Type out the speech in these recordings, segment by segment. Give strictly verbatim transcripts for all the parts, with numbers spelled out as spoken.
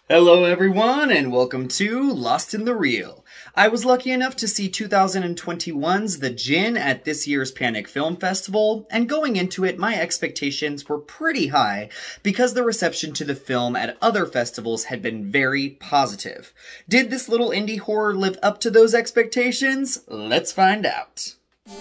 Hello everyone, and welcome to Lost in the Reel. I was lucky enough to see two thousand twenty-one's The Djinn at this year's Panic Film Festival, and going into it, my expectations were pretty high because the reception to the film at other festivals had been very positive. Did this little indie horror live up to those expectations? Let's find out.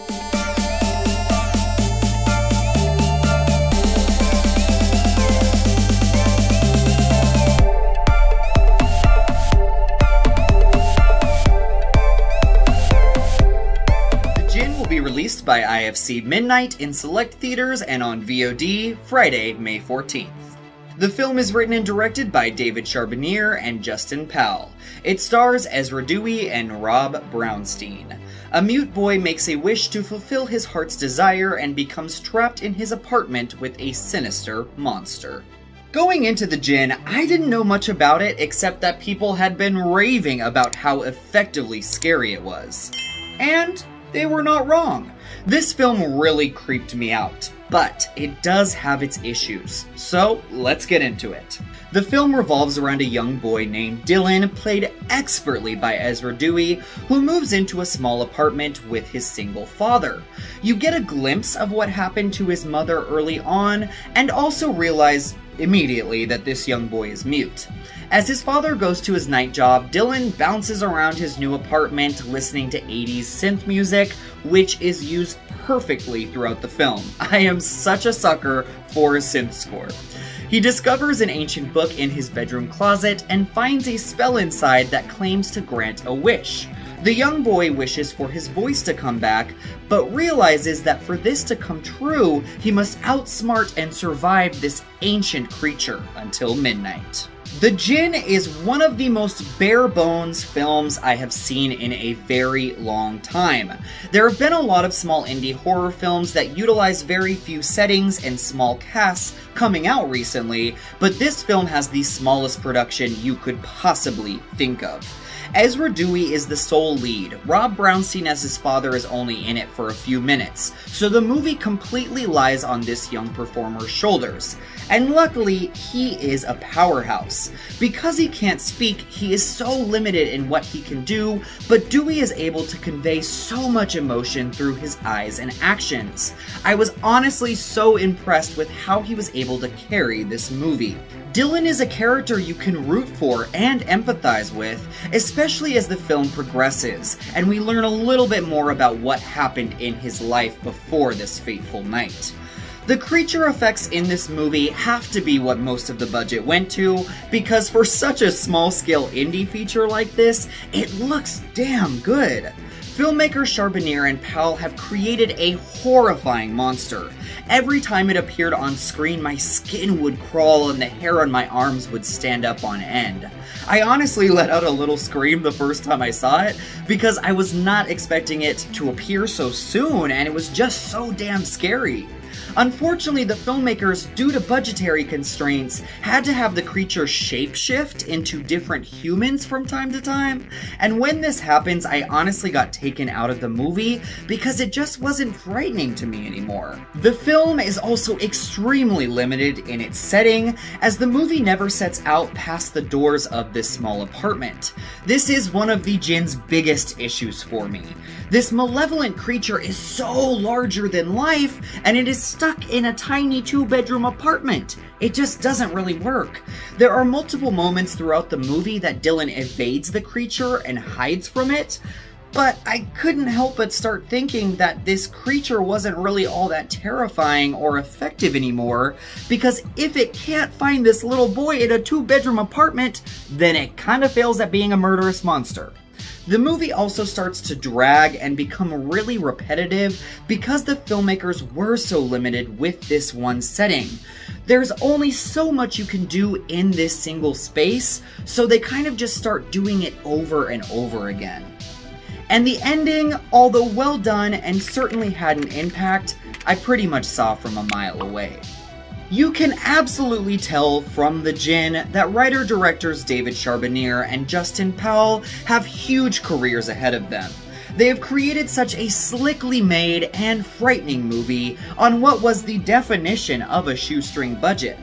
Released by I F C Midnight in select theaters and on V O D Friday, May fourteenth. The film is written and directed by David Charbonier and Justin Powell. It stars Ezra Dewey and Rob Brownstein. A mute boy makes a wish to fulfill his heart's desire and becomes trapped in his apartment with a sinister monster. Going into The Djinn, I didn't know much about it except that people had been raving about how effectively scary it was. And they were not wrong. This film really creeped me out, but it does have its issues, so let's get into it. The film revolves around a young boy named Dylan, played expertly by Ezra Dewey, who moves into a small apartment with his single father. You get a glimpse of what happened to his mother early on, and also realize immediately that this young boy is mute. As his father goes to his night job, Dylan bounces around his new apartment listening to eighties synth music, which is used perfectly throughout the film. I am such a sucker for a synth score. He discovers an ancient book in his bedroom closet and finds a spell inside that claims to grant a wish. The young boy wishes for his voice to come back, but realizes that for this to come true, he must outsmart and survive this ancient creature until midnight. The Djinn is one of the most bare-bones films I have seen in a very long time. There have been a lot of small indie horror films that utilize very few settings and small casts coming out recently, but this film has the smallest production you could possibly think of. Ezra Dewey is the sole lead. Rob Brownstein as his father is only in it for a few minutes, so the movie completely lies on this young performer's shoulders. And luckily, he is a powerhouse. Because he can't speak, he is so limited in what he can do, but Dewey is able to convey so much emotion through his eyes and actions. I was honestly so impressed with how he was able to carry this movie. Dylan is a character you can root for and empathize with, especially as the film progresses, and we learn a little bit more about what happened in his life before this fateful night. The creature effects in this movie have to be what most of the budget went to, because for such a small-scale indie feature like this, it looks damn good. Filmmakers Charbonier and Powell have created a horrifying monster. Every time it appeared on screen, my skin would crawl and the hair on my arms would stand up on end. I honestly let out a little scream the first time I saw it, because I was not expecting it to appear so soon, and it was just so damn scary. Unfortunately, the filmmakers, due to budgetary constraints, had to have the creature shapeshift into different humans from time to time, and when this happens, I honestly got taken out of the movie because it just wasn't frightening to me anymore. The film is also extremely limited in its setting, as the movie never sets out past the doors of this small apartment. This is one of the Djinn's biggest issues for me. This malevolent creature is so larger than life, and it is stuck in a tiny two-bedroom apartment. It just doesn't really work. There are multiple moments throughout the movie that Dylan evades the creature and hides from it, but I couldn't help but start thinking that this creature wasn't really all that terrifying or effective anymore, because if it can't find this little boy in a two-bedroom apartment, then it kind of fails at being a murderous monster. The movie also starts to drag and become really repetitive because the filmmakers were so limited with this one setting. There's only so much you can do in this single space, so they kind of just start doing it over and over again. And the ending, although well done and certainly had an impact, I pretty much saw from a mile away. You can absolutely tell from The Djinn that writer-directors David Charbonier and Justin Powell have huge careers ahead of them. They have created such a slickly made and frightening movie on what was the definition of a shoestring budget.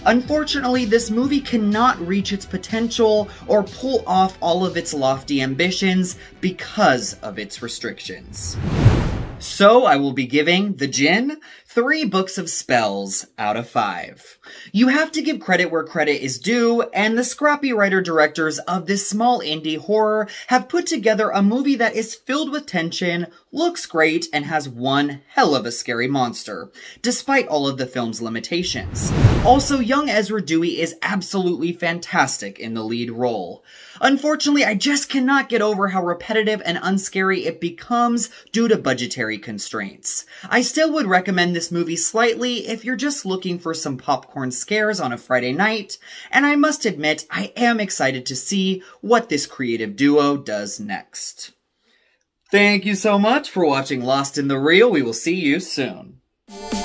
Unfortunately, this movie cannot reach its potential or pull off all of its lofty ambitions because of its restrictions. So I will be giving The Djinn three books of spells out of five. You have to give credit where credit is due, and the scrappy writer-directors of this small indie horror have put together a movie that is filled with tension, looks great, and has one hell of a scary monster, despite all of the film's limitations. Also, young Ezra Dewey is absolutely fantastic in the lead role. Unfortunately, I just cannot get over how repetitive and unscary it becomes due to budgetary constraints. I still would recommend this movie slightly if you're just looking for some popcorn scares on a Friday night, and I must admit, I am excited to see what this creative duo does next. Thank you so much for watching Lost in the Reel. We will see you soon.